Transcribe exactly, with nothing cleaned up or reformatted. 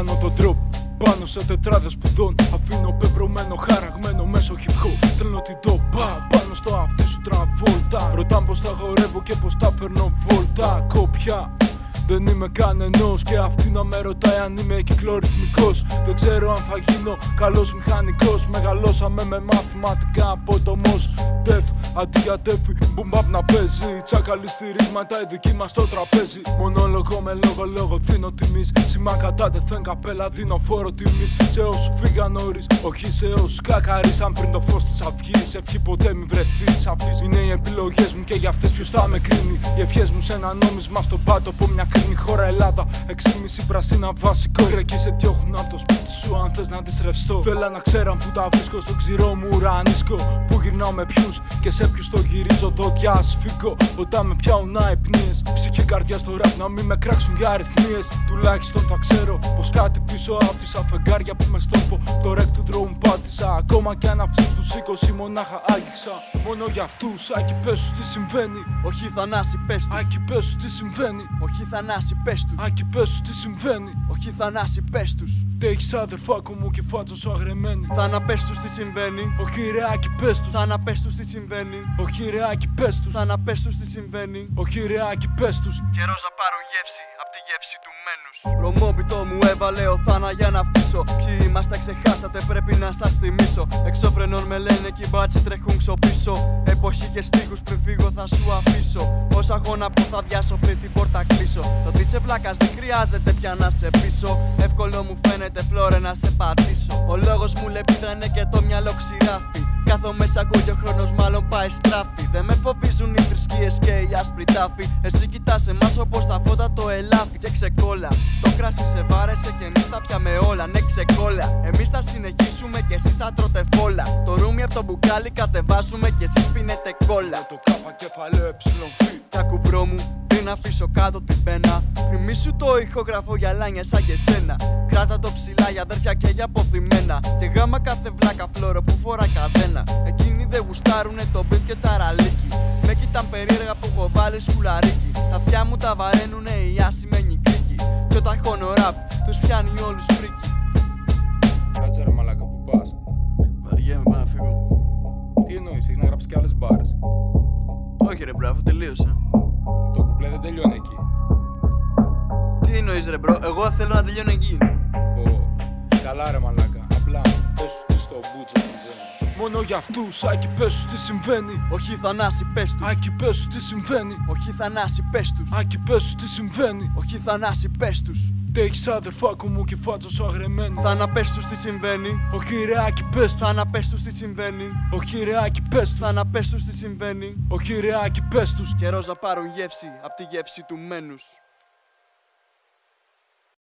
Κάνω τον τρόπο πάνω σε τετράδες σπουδών. Αφήνω πεπρωμένο, χαραγμένο μέσω hip hop. Στέλνω την τόπα πάνω στο αυτί σου τραβόλτα. Ρωτάν πως τα χορεύω και πως τα φέρνω βόλτα. Κόπια δεν είμαι κανενός και αυτή να με ρωτάει αν είμαι κυκλορυθμικός. Δεν ξέρω αν θα γίνω καλός μηχανικός. Μεγαλώσαμε με μαθηματικά από το μος Def αντί για τέφι, boom bap να παίζει. Τσάκαλοι στηρίγματα η δική μας στο τραπέζι. Μονόλογο με λόγο λόγο δίνω τιμής. Σήμα κατά τεθέν καπέλα δίνω φόρο τιμής. Σε όσους φύγαν νωρίς, όχι σε όσους κακαρίσαν πριν το φως της αυγής. Ευχή ποτέ μη βρεθείς αφής. Είναι οι επιλογές μου και για αυτές ποιος θα με κρίνει. Οι ευχές μου σε ένα νόμισμα στον πάτο από μια κρίνη χώρα Ελλάδα. Εξήμιση πρασίνα βασικό. Κρέκοι σε διώχνουν από το σπίτι σου αν θες να δεις ρευστό. Θέλα να ξέραν που τα βρίσκω στο ξηρό μου ουρανίσκο. Που γυρνάω με ποιους και σε ποιους το γυρίζω δόντια ασφίγγω. Όταν με πιάουν αϊπνίες. Ψυχή καρδιά στο ραπ να μην με κράξουν για αριθμίες. Τουλάχιστον θα ξέρω πως κάτι πίσω άφησα. Φεγγάρια που με στόφω. Το ρεκ του δρόμου πάτησα. Ακόμα κι αν αυτούς τους είκοσι μονάχα άγγιξα. Μόνο για αυτούς, Άκη πες τους τι συμβαίνει. Όχι Θανάση πες τους. Άκη πες τους τι συμβαίνει. Όχι Θανάση πες τους. Άκη πες τους τι συμβαίνει. Όχι Θανάση πες τους. Τι έχεις αδερφάκο μου και φάτσα σου αγρεμένη. Θάνα πες τους τι συμβαίνει. Όχι ρε Άκη πες τους. Θάνα πες τους τι συμβαίνει. Όχι ρε Άκη πες τους. Θάνα πες τους τι συμβαίνει. Όχι ρε Άκη πες τους. Καιρός να πάρω γεύση απ' τη γεύση του μένους. Προμόπιτο μου έβαλε ο Θάνα για να φτύσω. Ποιοι είμαστε ξεχάσατε πρέπει να σας θυμίσω. Εξώφρενων με λένε κι οι μπάτσι τρέχουν ξοπίσω. Εποχή και στίχους πριν φύγω θα σου αφήσω. Όσα έχω να πω θα διάσω πριν την πόρτα κλείσω. Το ότι είσαι βλάκας δεν χρειάζεται πια να σε πείσω. Εύκολο μου φαίνεται φλόρε να σε πατήσω. Ο λόγος μου λεπίδανε και το μυαλό ξηράφει. Κάθω μέσα ακούω και ο χρόνος μάλλον πάει στράφη. Δεν με φοβίζουν οι θρησκείες και οι άσπροι τάφοι. Εσύ κοιτάς εμάς όπως τα φώτα το ελάφι. Και ξεκόλα, το κράσι σε βάρεσε και εμείς τα πιάμε όλα. Ναι ξεκόλα, εμείς θα συνεχίσουμε και εσείς θα τρώτε φόλα. Το ρούμι από το μπουκάλι κατεβάζουμε και εσείς πίνετε κόλλα. Το κάπα κεφαλαίο εψιλοφί. Κι ακουμπρό μου, πριν αφήσω κάτω την πένα. Θυμήσου το ηχογραφώ για λάνια σαν και σένα. Κράτα το ψηλά για αδέρφια και για αποθυμένα. Και γάμα κάθε βλάκα φλόρο που φορά καδένα. Εκείνοι δεν γουστάρουνε το μπιπ και τα ραλίκι. Με κοίταν περίεργα που έχω βάλει σκουλαρίκι. Τα αυτιά μου τα βαραίνουνε οι άσημενοι κρίκοι. Κι όταν χώνω ραπ, τους πιάνει όλους φρίκι. Κάτσε ρε μαλάκα που πας. Βαριέμαι, πάω να φύγω. Τι εννοείς, έχεις να γράψεις κι άλλες μπάρες? Όχι ρε μπρο, αφού τελείωσα. Το κουπλέ δεν τελειώνει εκεί. Τι εννοείς ρε μπρο, εγώ θέλω να τελειώνω εκεί. Πω, καλά ρε μαλάκα, απλά πες τους τι στο μπούτσο συμβαίνει. Μόνο για αυτούς, Άκη πες τους τι συμβαίνει. Όχι Θανάση πες τους. Άκη πες τους τι συμβαίνει. Όχι Θανάση πες τους. Άκη πες τους τι συμβαίνει. Όχι Θανάση πες τους. Τι έχεις αδερφάκο μου και φάτσα σου αγρεμένη. Θάνα πες τους τι συμβαίνει. Όχι ρε Άκη πες τους. Θάνα πες τους τι συμβαίνει. Όχι ρε Άκη πες τους. Θάνα πες τους τι συμβαίνει. Όχι ρε Άκη πες τους. Καιρός να πάρουν γεύση απ' τη γεύση του μένους.